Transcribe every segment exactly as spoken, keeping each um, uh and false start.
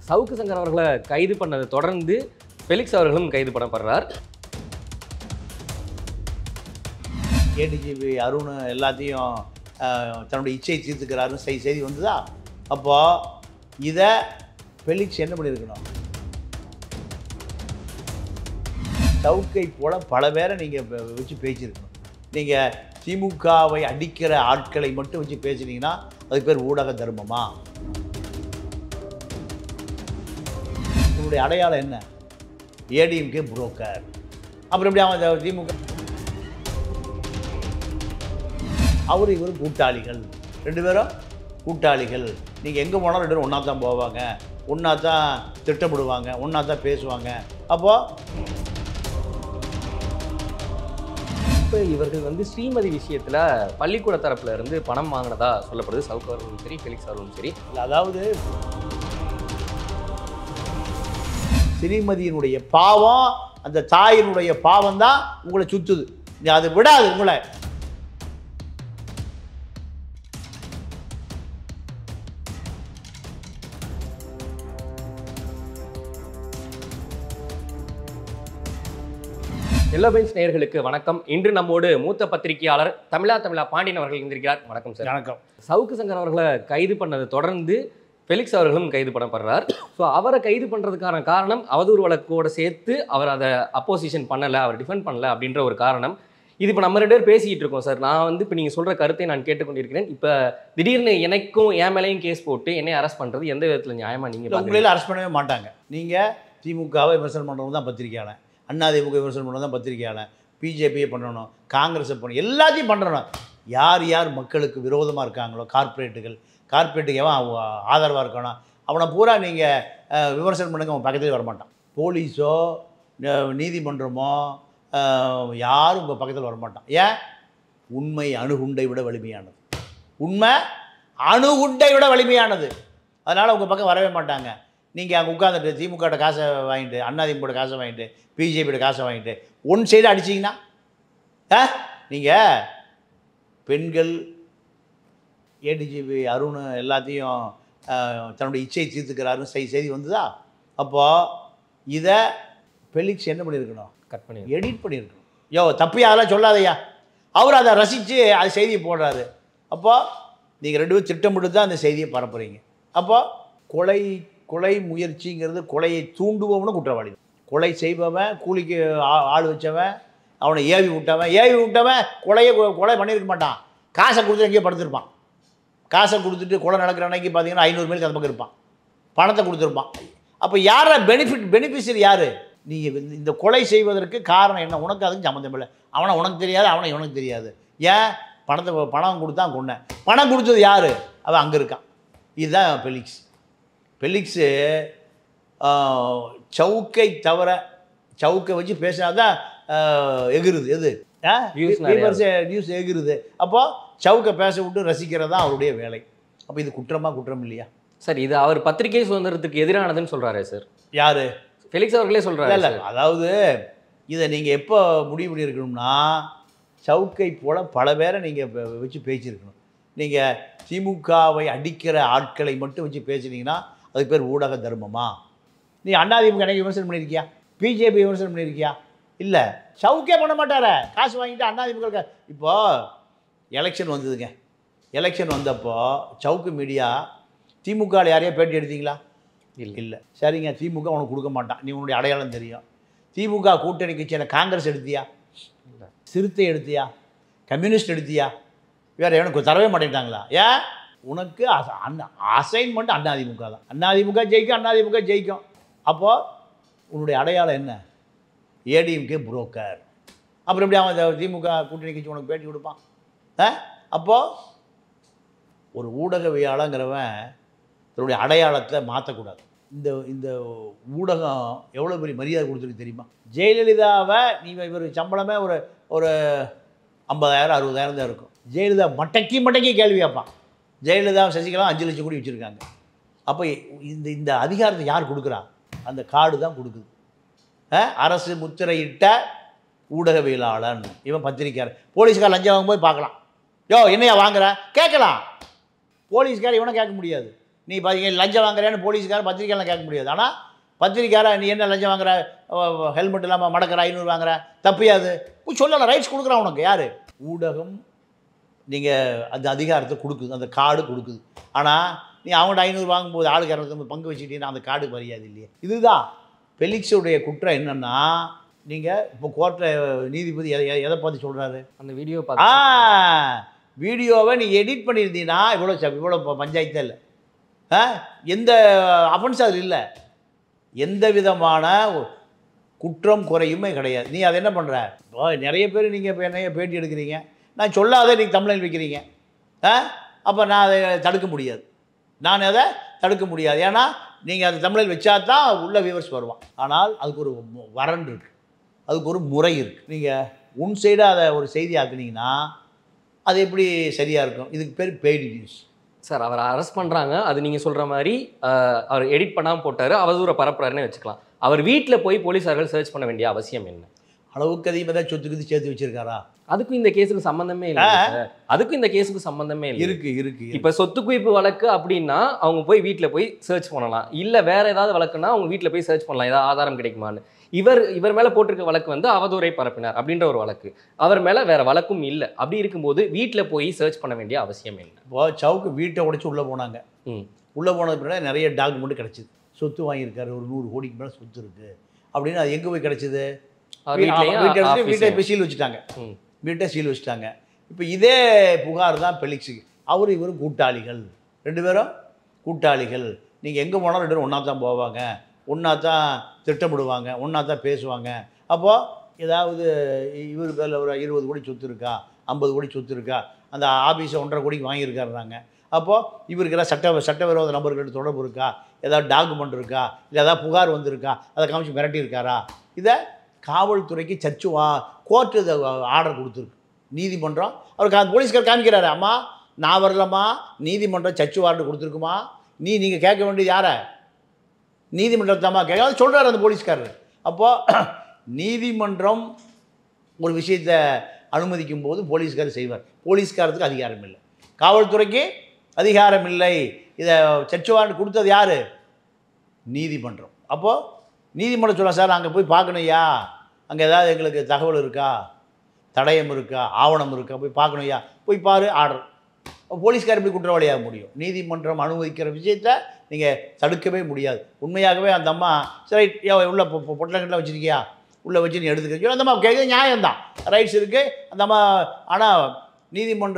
சவுக்கு சங்கர் அவர்களை கைது பண்ணதை தொடர்ந்து ஃபெலிக்ஸ் அவர்களும் கைது பண்ணப்படுறார். ஏடிஜிபி அருண் எல்லாத்தையும் தன்னுடைய இச்சையை தீர்த்துக்கிறாருன்னு செய் செய்தி வந்ததா? அப்போது இதை ஃபெலிக்ஸ் என்ன பண்ணியிருக்கணும்? சவுக்கை போல பல பேரை நீங்கள் வச்சு பேசியிருக்கணும். நீங்கள் திமுகவை அடிக்கிற ஆட்களை மட்டும் வச்சு பேசுனீங்கன்னா அதுக்கு பேர் ஊடக தர்மமா? உங்களுடைய அடையாளம் என்ன? ஏடிஎம்கே புரோக்கர். அப்புறம் எப்படி அவன் திமுக அவர் இவரும் கூட்டாளிகள், ரெண்டு பேரும் கூட்டாளிகள். நீங்கள் எங்கே போனாலும் ரெண்டு பேரும் ஒன்றா தான் போவாங்க, ஒன்றா தான் திட்டமிடுவாங்க, ஒன்றா தான் பேசுவாங்க. அப்போது இப்போ இவர்கள் வந்து ஸ்ரீமதி விஷயத்தில் பள்ளிக்கூட தரப்பில் இருந்து பணம் வாங்கினதா சொல்லப்படுது. சவுக்கு அவர்களும் சரி, ஃபெலிக்ஸ் அவர்களும் சரி. அதாவது ஸ்ரீமதியினுடைய பாவம், அந்த தாயினுடைய பாவம் தான் உங்களை சுத்துது. அது விடாது உங்களை. எல்லோ பெஞ்ச் நேயர்களுக்கு வணக்கம். இன்று நம்மோடு மூத்த பத்திரிகையாளர் தமிழா தமிழா பாண்டியன் அவர்கள் இருந்திருக்கிறார். வணக்கம் சார். வணக்கம். சவுக்கு சங்கர் அவர்களை கைது பண்ணதை தொடர்ந்து ஃபெலிக்ஸ் அவர்களும் கைது பண்ணப்படுறார். ஸோ அவரை கைது பண்ணுறதுக்கான காரணம் அவதூறு வழக்கோடு சேர்த்து அவர் அதை அப்போசிஷன் பண்ணலை, அவர் டிஃபெண்ட் பண்ணலை அப்படின்ற ஒரு காரணம். இது இப்போ நம்ம ரெண்டு பேர் பேசிக்கிட்டு இருக்கோம் சார். நான் வந்து இப்போ நீங்கள் சொல்கிற கருத்தை நான் கேட்டுக்கொண்டிருக்கிறேன். இப்போ திடீர்னு எனக்கும் என் மேலேயும் கேஸ் போட்டு என்னை அரெஸ்ட் பண்ணுறது எந்த விதத்தில் நியாயமாக? நீங்கள் உங்களையில் அரெஸ்ட் பண்ணவே மாட்டாங்க. நீங்கள் திமுகவை விமர்சனம் பண்ணுறது தான் பத்திரிக்கையாளன், அண்ணாதிமுக விமர்சனம் பண்ணுறது தான் பத்திரிக்கையாளன், பிஜேபியை பண்ணணும், காங்கிரஸை பண்ணணும், எல்லாத்தையும் பண்ணுறணும். யார் யார் மக்களுக்கு விரோதமாக இருக்காங்களோ, கார்ப்பரேட்டுகள், கார்ப்பரேட்டுக்கு எவன் ஆதரவாக இருக்கணும் அவனை பூரா நீங்கள் விமர்சனம் பண்ணுங்க, அவன் பக்கத்துலேயே வரமாட்டான். போலீஸோ நீதிமன்றமோ யாரும் உங்கள் பக்கத்தில் வரமாட்டான். ஏன்? உண்மை அணுகுண்டை விட வலிமையானது. உண்மை அணுகுண்டை விட வலிமையானது. அதனால் உங்கள் பக்கம் வரவே மாட்டாங்க. நீங்கள் அங்கே உட்காந்துட்டு திமுகட்ட காசை வாங்கிட்டு, அண்ணாதிமுக காசை வாங்கிட்டு, பிஜேபியோட காசை வாங்கிட்டு ஒன் சைடு அடிச்சிங்கன்னா ஆ நீங்கள் பெண்கள் ஏடிஜிபி அருண் எல்லாத்தையும் தன்னுடைய இச்சையை தீர்த்துக்கிறாருன்னு செய் செய்தி வந்ததா? அப்போது இதை ஃபெலிக்ஸ் என்ன பண்ணியிருக்கணும்? கட் பண்ணி எடிட் பண்ணியிருக்கணும். யோ தப்பியா அதெல்லாம் சொல்லாதையா. அவர் அதை ரசித்து அது செய்தியை போடுறாரு. அப்போது நீங்கள் ரெண்டு பேரும் திட்டமிட்டு தான் அந்த செய்தியை பரப்புறீங்க. அப்போது கொலை கொலை முயற்சிங்கிறது கொலையை தூண்டுபவனும் குற்றவாளி. கொலை செய்பவன், கூலிக்கு ஆள் வச்சவன், அவனை ஏவி விட்டவன் ஏவி விட்டவன் கொலையை கொலை பண்ணியிருக்க மாட்டான். காசை கொடுத்து எங்கேயோ படுத்துருப்பான். காசை கொடுத்துட்டு கொலை நடக்கிற அன்னைக்கு பார்த்தீங்கன்னா ஐநூறு பேருக்கு அந்த பக்கம் இருப்பான், பணத்தை கொடுத்துருப்பான். அப்போ யாரை பெனிஃபிட் பெனிஃபிஷரி யார்? நீங்கள் இந்த கொலை செய்வதற்கு காரணம் என்ன? உனக்கு அதுக்கு சம்மந்தம் இல்லை. அவனை உனக்கு தெரியாது, அவனை இவனுக்கு தெரியாது. ஏன்? பணத்தை பணம் கொடுத்தா கொண்டேன். பணம் கொடுத்தது யார்? அவன் அங்கே இருக்கான். இதுதான் ஃபெலிக்ஸ். ஃபெலிக்ஸு சவுக்கை தவிர சவுக்கை வச்சு பேசினாதான் எகிருது. எது நியூஸ் எகிருது. அப்போது சவுக்கை பேச விட்டு ரசிக்கிறது தான் அவருடைய வேலை. அப்போ இது குற்றமா குற்றம் இல்லையா சார்? இது அவர் பத்திரிகை சுதந்திரத்துக்கு எதிரானதுன்னு சொல்கிறாரு சார். யார்? ஃபெலிக்ஸ் அவர்களே சொல்கிறாரு. இல்லை, அதாவது இதை நீங்கள் எப்போ முடிவு பண்ணியிருக்கணும்னா சவுக்கை போல பல பேரை நீங்கள் வச்சு பேசியிருக்கணும். நீங்கள் திமுகவை அடிக்கிற ஆட்களை மட்டும் வச்சு பேசுனீங்கன்னா அதுக்கு பேர் ஊடக தர்மமா? நீ அண்ணாதிமுக எனக்கு விமர்சனம் பண்ணியிருக்கியா? பிஜேபி விமர்சனம் பண்ணியிருக்கியா? இல்லை. சவுக்கே பண்ண மாட்டார. காசு வாங்கிட்டு அண்ணாதிமுக. இப்போது எலெக்ஷன் வந்ததுங்க. எலெக்ஷன் வந்தப்போ சவுக்கு மீடியா திமுகவில் யாரையா பேட்டி எடுத்தீங்களா? இல்லை இல்லை. சரிங்க, திமுக உனக்கு கொடுக்க மாட்டான், நீ உன்னுடைய அடையாளம் தெரியும். திமுக கூட்டணி கட்சியான காங்கிரஸ் எடுத்தியா? இல்லை. சிறுத்தை எடுத்தியா? கம்யூனிஸ்ட் எடுத்தியா? வேறு எனக்கு தரவே மாட்டேங்கிட்டாங்களா? ஏன்? உனக்கு அண்ணா அசைன்மெண்ட் அண்ணாதிமுக தான். அண்ணாதிமுக ஜெயிக்கும், அண்ணாதிமுக ஜெயிக்கும். அப்போது உன்னுடைய அடையாளம் என்ன? ஏடிஎம்கே புரோக்கர். அப்புறம் எப்படி அவன் திமுக கூட்டணி கட்சி உனக்கு பேட்டி கொடுப்பான்? ஆ அப்போது ஒரு ஊடகவியாளங்கிறவன் தன்னுடைய அடையாளத்தை மாற்றக்கூடாது. இந்த இந்த ஊடகம் எவ்வளோ பெரிய மரியாதை கொடுத்துருக்கு தெரியுமா? ஜெயலலிதாவை நீ இவர் சம்பளமே ஒரு ஒரு ஐம்பதாயிரம் அறுபதாயிரம் தான் இருக்கும். ஜெயலலிதா மட்டக்கி மட்டக்கி கேள்வி கேட்பான். ஜெயலலிதா சசிகலா அஞ்சு லட்சம் கோடி வச்சுருக்காங்க. அப்போ இந்த இந்த அதிகாரத்தை யார் கொடுக்குறா? அந்த கார்டு தான் கொடுக்குது. அரசு முத்திரையிட்ட ஊடகவியலாளன் இவன் பத்திரிக்கையாளர். போலீஸ்கார் லஞ்சம் வாங்கும்போது பார்க்கலாம். யோ என்னையா வாங்குற கேட்கலாம். போலீஸ்கார் இவனை கேட்க முடியாது. நீ பார்த்தீங்க லஞ்சம் வாங்குறேன்னு போலீஸ்காரன் பத்திரிக்கைலாம் கேட்க முடியாது. ஆனால் பத்திரிக்கையாரன் நீ என்ன லஞ்சம் வாங்குற, ஹெல்மெட் இல்லாமல் மடக்கிற, ஐநூறு வாங்குற, தப்பியாது சொல்லலாம், ரைட்ஸ் கொடுக்குறான் உனக்கு. யார்? ஊடகம் நீங்கள் அந்த அதிகாரத்தை கொடுக்குது, அந்த கார்டு கொடுக்குது. ஆனால் நீ அவங்கள்ட்ட ஐநூறு வாங்கும்போது ஆளுக்கு இரநூத்தம்பது பங்கு வச்சுக்கிட்டீங்கன்னா அந்த கார்டு மரியாதை இல்லையே. இதுதான் ஃபெலிக்ஸுடைய குற்றம். என்னென்னா நீங்கள் இப்போ கோர்ட்டில் நீதிபதி எதை எதை பார்த்து சொல்கிறாரு, அந்த வீடியோ ஆ பார்த்து வீடியோவை நீ எடிட் பண்ணியிருந்தீங்கன்னா இவ்வளோ இவ்வளோ பஞ்சாயத்தே இல்லை. ஆ எந்த அஃபென்ஸ் அதில் இல்லை, எந்த விதமான குற்றம் குறையுமே கிடையாது. நீ அதை என்ன பண்ணுற? இப்போ நிறைய பேர் நீங்கள் இப்போ என்னைய பேட்டி எடுக்கிறீங்க, நான் சொல்லாத நீங்கள் தமிழில் வைக்கிறீங்க. ஆ அப்போ நான் அதை தடுக்க முடியாது, நான் அதை தடுக்க முடியாது. ஏன்னா நீங்கள் அதை தமிழில் வச்சா தான் உள்ள வியூவர்ஸ் வருவான். ஆனால் அதுக்கு ஒரு வரன் இருக்குது, அதுக்கு ஒரு முறை இருக்குது. நீங்கள் உன் சைடாக அதை ஒரு செய்தி ஆக்குனீங்கன்னா அது எப்படி சரியாக இருக்கும்? இதுக்கு பேர் பெய்டு நியூஸ். சார் அவரை அரெஸ்ட் பண்ணுறாங்க, அது நீங்கள் சொல்கிற மாதிரி அவர் எடிட் பண்ணாமல் போட்டார், அவதூற பரப்புறாருன்னு வச்சுக்கலாம். அவர் வீட்டில் போய் போலீஸார்கள் சர்ச் பண்ண வேண்டிய அவசியம் என்ன? அளவுக்கு அதிகமாக தான் சொத்துக்கு சேர்த்து வச்சிருக்காரா? அதுக்கும் இந்த கேஸுக்கு சம்மந்தமே இல்லை. அதுக்கும் இந்த கேஸுக்கு சம்மந்தமே இல்லை. இருக்கு இருக்கு இப்போ சொத்து குவிப்பு வழக்கு அப்படின்னா அவங்க போய் வீட்டில் போய் சர்ச் பண்ணலாம், இல்லை வேற ஏதாவது வழக்குன்னா அவங்க வீட்டில் போய் சர்ச் பண்ணலாம், ஏதாவது ஆதாரம் கிடைக்குமான்னு. இவர் இவர் மேலே போட்டிருக்க வழக்கு வந்து அவதூறை பரப்பினார் அப்படின்ற ஒரு வழக்கு, அவர் மேலே வேற வழக்கும் இல்லை. அப்படி இருக்கும்போது வீட்டில் போய் சர்ச் பண்ண வேண்டிய அவசியம் என்ன? இப்போ சவுக்கு வீட்டை உடைச்சு உள்ளே போனாங்க. ம் உள்ளே போனது பின்னாடி நிறைய டாக்குமெண்ட் கிடச்சிது. சொத்து வாங்கியிருக்காரு, ஒரு நூறு கோடிக்கு மேலே சொத்து இருக்குது அப்படின்னு. அது எங்கே போய் கிடச்சிது? வீட்டை வீட்டை இப்போ சீல் வச்சுட்டாங்க, வீட்டை சீல் வச்சுட்டாங்க. இப்போ இதே புகார் தான் ஃபெலிக்ஸுக்கு. அவர் இவரும் கூட்டாளிகள், ரெண்டு பேரும் கூட்டாளிகள். நீங்கள் எங்கே போனாலும் ரெண்டு பேரும் ஒன்றா தான் போவாங்க, ஒன்றா தான் திட்டமிடுவாங்க, ஒன்றா தான் பேசுவாங்க. அப்போது ஏதாவது இவர் பேரில் ஒரு இருபது கோடி சொத்து இருக்கா, ஐம்பது கோடி சொத்து இருக்கா, அந்த ஆஃபீஸை ஒன்றரை கோடிக்கு வாங்கியிருக்காருறாங்க. அப்போது இவருக்கு எல்லாம் சட்ட சட்டவிரோத நபர்கள்ட்ட தொடர்பு இருக்கா, ஏதாவது டாக்குமெண்ட் இருக்கா, இல்லை ஏதாவது புகார் வந்திருக்கா, அதை காமிச்சு மிரட்டியிருக்காரா? இதை காவல்துறைக்கு சர்ச்சு வா கோர்ட்டு இதை ஆர்டர் கொடுத்துருக்கு, நீதிமன்றம். அவர் கா போலீஸ்கார் காமிக்கிறாரு, அம்மா நான் வரலம்மா, நீதிமன்றம் சர்ச்சு வார்டு கொடுத்துருக்குமா, நீ நீங்கள் கேட்க வேண்டியது யாரை? நீதிமன்றத்தாம்மா கேட்க சொல்கிறார் அந்த போலீஸ்காரர். அப்போது நீதிமன்றம் ஒரு விஷயத்தை அனுமதிக்கும் போது போலீஸ்கார் செய்வார். போலீஸ்காரத்துக்கு அதிகாரம் இல்லை, காவல்துறைக்கு அதிகாரம் இல்லை. இதை சர்ச்சு வார்டு கொடுத்தது யார்? நீதிமன்றம். அப்போது நீதிமன்றம் சொல்ல, சார் அங்கே போய் பார்க்கணுயா, அங்கே ஏதாவது எங்களுக்கு தகவல் இருக்கா, தடயம் இருக்கா, ஆவணம் இருக்கா, போய் பார்க்கணுயா, போய் பாரு, ஆர்டர். போலீஸ்கார் எப்படி குற்றவாளியாக முடியும்? நீதிமன்றம் அனுமதிக்கிற விஷயத்தை நீங்கள் தடுக்கவே முடியாது. உண்மையாகவே அந்த அம்மா சரி உள்ள பொட்டலங்கட்டில் வச்சுருக்கியா, உள்ளே வச்சு நீ எடுத்துக்க, அந்த அம்மா கேட்குறது நியாயம்தான், ரைட்ஸ் இருக்குது அந்த அம்மா. ஆனால் நீதிமன்ற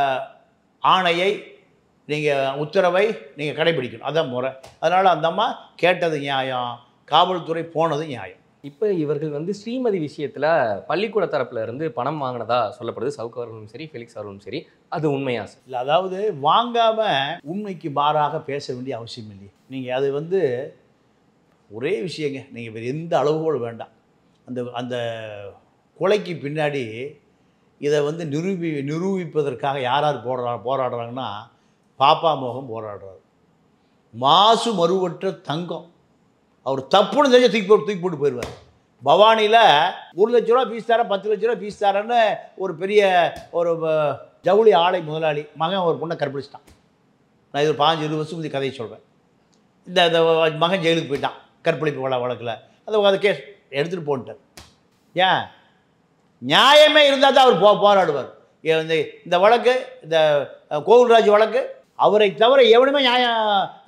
ஆணையை நீங்கள் உத்தரவை நீங்கள் கடைபிடிக்கணும், அதான் முறை. அதனால் அந்த அம்மா கேட்டது நியாயம், காவல்துறை போனது நியாயம். இப்போ இவர்கள் வந்து ஸ்ரீமதி விஷயத்தில் பள்ளிக்கூட தரப்புல இருந்து பணம் வாங்கினதா சொல்லப்படுது, சவுக்கு அவர்களும் சரி ஃபெலிக்ஸ் அவர்களும் சரி, அது உண்மையா சார்? இல்லை, அதாவது வாங்காமல் உண்மைக்கு மாறாக பேச வேண்டிய அவசியம் இல்லையே. நீங்கள் அது வந்து ஒரே விஷயங்க, நீங்கள் வேறு எந்த அளவுகோடு வேண்டாம். அந்த அந்த கொலைக்கு பின்னாடி இதை வந்து நிரூபி நிரூபிப்பதற்காக யார் யார் போரா போராடுறாங்கன்னா பாப்பா மோகம் போராடுறாரு, மாசு மறுவற்ற தங்கம். அவர் தப்புன்னு தெரிஞ்ச தூக்கி போட்டு தூக்கி போட்டு போயிடுவார். பவானியில் ஒரு லட்ச ரூபா ஃபீஸ் தரேன், பத்து லட்ச ரூபா ஃபீஸ் தரேன்னு ஒரு பெரிய ஒரு ஜவுளி ஆலை முதலாளி மகன் ஒரு பொண்ணை கற்பழிச்சிட்டான். நான் இது ஒரு பாஞ்சு இருபது வருஷம் முந்தைய கதையை சொல்கிறேன். இந்த இந்த மகன் ஜெயிலுக்கு போயிட்டான் கற்பழிப்பு வள வழக்கில். அந்த அந்த கேஸ் எடுத்துகிட்டு போன்ட்டார். ஏன்? நியாயமே இருந்தால் தான் அவர் போ போராடுவார். இந்த இந்த வழக்கு, இந்த கோவில்ராஜ் வழக்கு, அவரை தவிர எவனுமே நியாயம்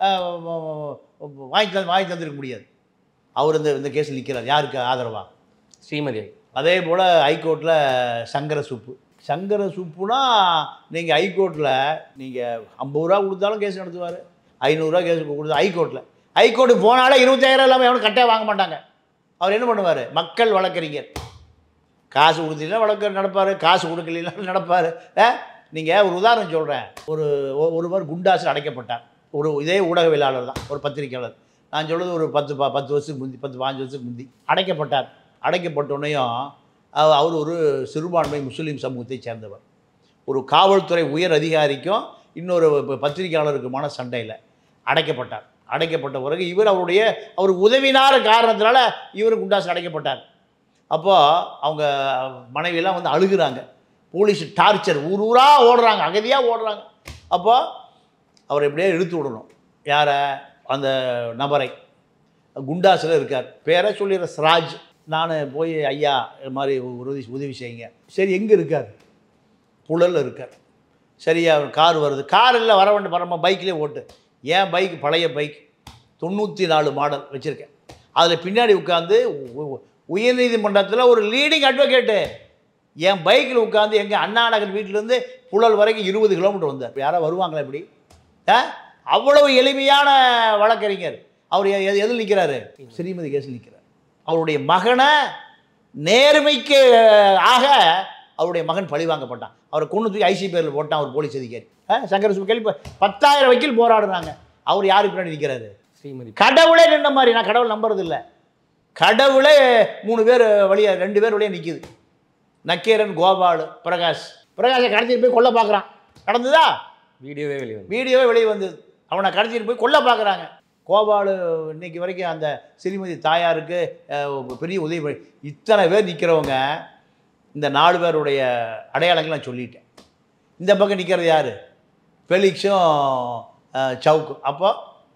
வாங்கி தந்து வாங்கி தந்துருக்க முடியாது. அவர் இந்த இந்த கேஸில் நிற்கிறார். யாருக்கு ஆதரவா? ஸ்ரீமதி. அதே போல் ஹைகோர்ட்டில் சங்கர சுப்பு. சங்கர சுப்புனா நீங்கள் ஹைகோர்ட்டில் நீங்கள் ஐம்பது ரூபா கொடுத்தாலும் கேஸ் நடத்துவார், ஐநூறுரூவா கேஸ் கொடுத்து ஹைகோர்ட்டில் ஹைகோர்ட்டுக்கு போனாலே இருபத்தாயிரம் இல்லாமல் எவனும் கட்டே வாங்க மாட்டாங்க. அவர் என்ன பண்ணுவார்? மக்கள் வழக்கறிஞர். காசு கொடுத்தீங்கன்னா வழக்கறிஞர் நடப்பார், காசு கொடுக்கலாம் நடப்பார். நீங்கள் ஒரு உதாரணம் சொல்கிறேன். ஒரு ஒருவர் குண்டாசில் அடைக்கப்பட்டார். ஒரு இதே ஊடகவியலாளர் தான், ஒரு பத்திரிக்கையாளர். நான் சொல்கிறது ஒரு பத்து ப பத்து வருஷத்துக்கு முந்தி பத்து பாஞ்சு வருஷத்துக்கு முந்தி அடைக்கப்பட்டார். அடைக்கப்பட்டோன்னையும் அவர் ஒரு சிறுபான்மை முஸ்லீம் சமூகத்தை சேர்ந்தவர். ஒரு காவல்துறை உயர் அதிகாரிக்கும் இன்னொரு பத்திரிகையாளருக்குமான சண்டையில் அடைக்கப்பட்டார். அடைக்கப்பட்ட பிறகு இவர் அவருடைய அவர் உதவினார காரணத்தினால இவர் குண்டாசில் அடைக்கப்பட்டார். அப்போது அவங்க மனைவியெல்லாம் வந்து அழுகுறாங்க. போலீஸ் டார்ச்சர், ஊர் ஊராக ஓடுறாங்க, அகதியாக ஓடுறாங்க. அப்போது அவரை எப்படியே இழுத்து விடணும். யாரை? அந்த நபரை. குண்டாஸில் இருக்கார், பேரை சொல்லிடுற ஸ்ராஜ். நான் போய் ஐயா இது மாதிரி உதவி உதவி செய்யுங்க. சரி, எங்கே இருக்கார்? புழலில் இருக்கார். சரியா, கார் வருது. கார் இல்லை, வர வேண்டிய பரம பைக்லேயே ஓட்டு. ஏன் பைக் பழைய பைக், தொண்ணூற்றி நாலு மாடல் வச்சுருக்கேன். அதில் பின்னாடி உட்காந்து உயர்நீதிமன்றத்தில் ஒரு லீடிங் அட்வொகேட்டு என் பைக்கில் உட்காந்து எங்கள் அண்ணா நகர் வீட்டிலேருந்து புழல் வரைக்கும் இருபது கிலோமீட்டர் வந்தார். யாராவது வருவாங்களா இப்படி? ஆ, அவ்வளவு எளிமையான வழக்கறிஞர். அவர் எது எதில் நிற்கிறாரு? ஸ்ரீமதி கேஸில் நிற்கிறார். அவருடைய மகனை நேர்மைக்கு ஆக அவருடைய மகன் பழி வாங்கப்பட்டான். அவரை கொண்டு தூக்கி ஐசி பேரில் போட்டான் ஒரு போலீஸ் அதிகாரி. சங்கர சுப்பு கேள்வி பத்தாயிரம் வக்கீல் போராடுறாங்க. அவர் யாருக்கு பின்னாடி நிற்கிறாரு? ஸ்ரீமதி. கடவுளே நின்ற மாதிரி. நான் கடவுள் நம்புறது இல்லை. கடவுளே மூணு பேர் வழியா ரெண்டு பேர் வழியாக நிற்கிது. நக்கீரன், கோபால், பிரகாஷ். பிரகாஷை கடத்திட்டு போய் கொல்ல பார்க்குறான். நடந்ததா? வீடியோவே வெளியே வந்து வீடியோவே வெளியே வந்தது. அவனை கடத்திட்டு போய் கொல்ல பார்க்குறாங்க. கோபால் இன்னைக்கு வரைக்கும் அந்த ஸ்ரீமதி தாயாருக்கு பெரிய உதவி. இத்தனை பேர் நிற்கிறவங்க, இந்த நாலு பேருடைய அடையாளங்கள் நான் சொல்லிட்டேன். இந்த பக்கம் நிற்கிறது யார்? ஃபெலிக்ஸும் சவுக்கும். அப்போ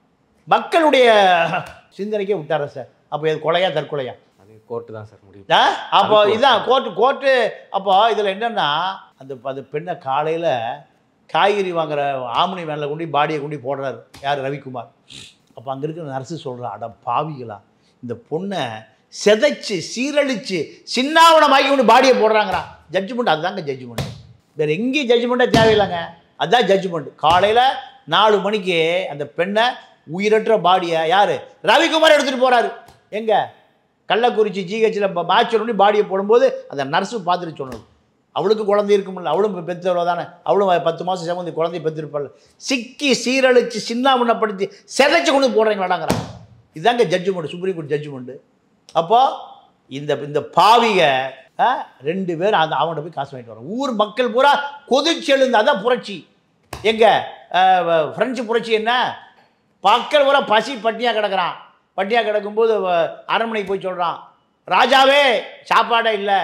மக்களுடைய சிந்தனைக்கே விட்டார சார். அப்போ இது கொலையா தற்கொலையா? அது கோர்ட்டு தான் சார் முடியும். அப்போ இதுதான் கோர்ட்டு கோர்ட்டு அப்போ இதில் என்னென்னா, அந்த அந்த பெண்ணை காலையில் காய்கறி வாங்குற ஆம்னி வேனில் கொண்டு பாடியை கொண்டு போடுறாரு யார்? ரவிக்குமார். அப்போ அங்கே இருக்கிற நர்ஸு சொல்கிறா, அட பாவிகளா, இந்த பொண்ணை செதைச்சு சீரழிச்சு சின்னாவனமாக்கி கொண்டு பாடியை போடுறாங்கிறா. ஜட்ஜ்மெண்ட் அதுதாங்க ஜட்ஜ்மெண்ட்டு. வேறு எங்கேயும் ஜட்ஜ்மெண்ட்டே தேவையில்லைங்க. அதுதான் ஜட்ஜ்மெண்ட். காலையில் நாலு மணிக்கு அந்த பெண்ணை உயிரற்ற பாடியை யார்? ரவிக்குமார் எடுத்துகிட்டு போகிறாரு. எங்கே? கள்ளக்குறிச்சி ஜிஹெச்சில் மேட்ச் பண்ணி பாடியை போடும்போது அந்த நர்ஸு பார்த்துட்டு சொன்னது. அவளுக்கு குழந்தை இருக்குமில்ல, அவளும் பெற்றவளோ தானே, அவளும் பத்து மாதம் சமந்தி குழந்தைய பெற்றிருப்பாள். சிக்கி சீரழிச்சு சின்னாமண்ணப்படுத்தி செதைச்சு கொண்டு போடுறீங்களாடாங்கிறாங்க. இதுதாங்க ஜட்ஜ்மெண்ட், சுப்ரீம் கோர்ட் ஜட்ஜ்மெண்ட்டு. அப்போது இந்த இந்த பாவிக ரெண்டு பேர் அந்த அவன்கிட்ட போய் காசு வாங்கிட்டு வரோம். ஊர் மக்கள் பூரா கொதிச்சு எழுந்து. அதான் புரட்சி. எங்கே ஃப்ரெஞ்சு புரட்சி என்ன? மக்கள் பூரா பசி பட்டினியாக கிடக்கிறான். பட்டினியாக கிடக்கும்போது அரண்மனைக்கு போய் சொல்கிறான், ராஜாவே சாப்பாடே இல்லை.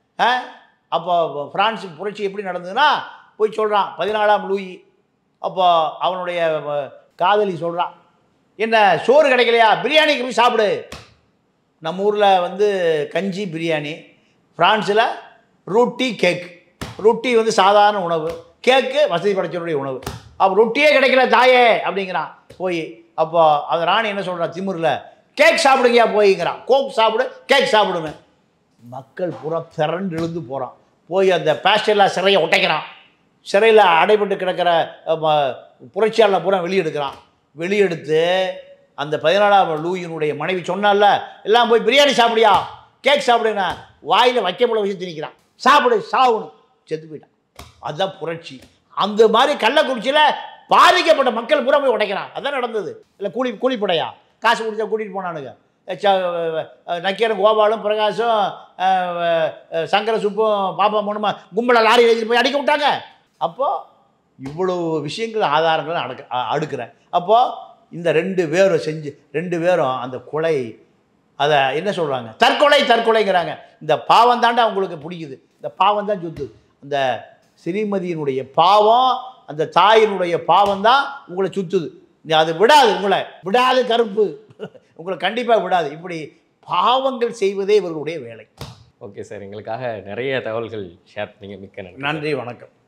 அப்போ பிரான்ஸ் புரட்சி எப்படி நடந்ததுன்னா, போய் சொல்கிறான் பதினாலாம் லூயி. அப்போ அவனுடைய காதலி சொல்கிறான், என்ன சோறு கிடைக்கலையா, பிரியாணிக்கு போய் சாப்பிடு. நம்ம ஊரில் வந்து கஞ்சி பிரியாணி, ஃப்ரான்ஸில் ரொட்டி கேக். ரொட்டி வந்து சாதாரண உணவு, கேக்கு வசதி படைச்சவருடைய உணவு. அப்போ ரொட்டியே கிடைக்கல தாயே அப்படிங்கிறான் போய். அப்போ அந்த ராணி என்ன சொல்கிறான் திமுறில், கேக் சாப்பிடுங்கயா போய்ங்கிறான். கோக் சாப்பிடு, கேக் சாப்பிடுங்க. மக்கள் பூரா திரண்டு எழுந்து போகிறான். போய் அந்த பேஸ்டெல்லாம் சிறையை உடைக்கிறான். சிறையில் அடைபட்டு கிடக்கிற புரட்சியாளர் பூரா வெளியெடுக்கிறான். வெளியெடுத்து அந்த பதினாலாம் லூயினுடைய மனைவி சொன்னால, எல்லாம் போய் பிரியாணி சாப்பிடியா, கேக் சாப்பிடுங்க, வாயில் வைக்க போல வச்சு திணிக்கிறான். சாப்பிடு, சாகணும். செத்து போயிட்டான். அதுதான் புரட்சி. அந்த மாதிரி கள்ளக்குறிச்சியில் பாதிக்கப்பட்ட மக்கள் பூரா போய் உடைக்கிறான். அதான் நடந்தது. இல்லை கூலி கூலிப்படையா காசு கொடுத்தா கூட்டிகிட்டு போனானுங்க. நக்கீரன், கோபாலும், பிரகாஷும், சங்கர சுப்பும், பாப்பா மூணுமா கும்பலை லாரி எழுதிட்டு போய் அடிக்க விட்டாங்க. அப்போது இவ்வளோ விஷயங்கள் ஆதாரங்கள் அடக்க அடுக்கிறேன். அப்போது இந்த ரெண்டு பேரும் செஞ்சு ரெண்டு பேரும் அந்த கொலை, அதை என்ன சொல்கிறாங்க, தற்கொலை தற்கொலைங்கிறாங்க. இந்த பாவம் தாண்டா அவங்களுக்கு பிடிக்குது. இந்த பாவம் தான் சுத்து. அந்த ஸ்ரீமதியினுடைய பாவம், அந்த தாயினுடைய பாவம் தான் உங்களை சுற்றுது. அது விடாது, உங்களை விடாது. கருப்பு உங்களை கண்டிப்பாக விடாது. இப்படி பாவங்கள் செய்வதே இவர்களுடைய வேலை. ஓகே சார், எங்களுக்காக நிறைய தகவல்கள் ஷேர் பண்ணீங்க. மிக்க நன்றி. நன்றி, வணக்கம்.